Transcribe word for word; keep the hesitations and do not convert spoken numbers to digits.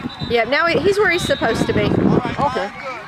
Yeah, now he, he's where he's supposed to be. Okay.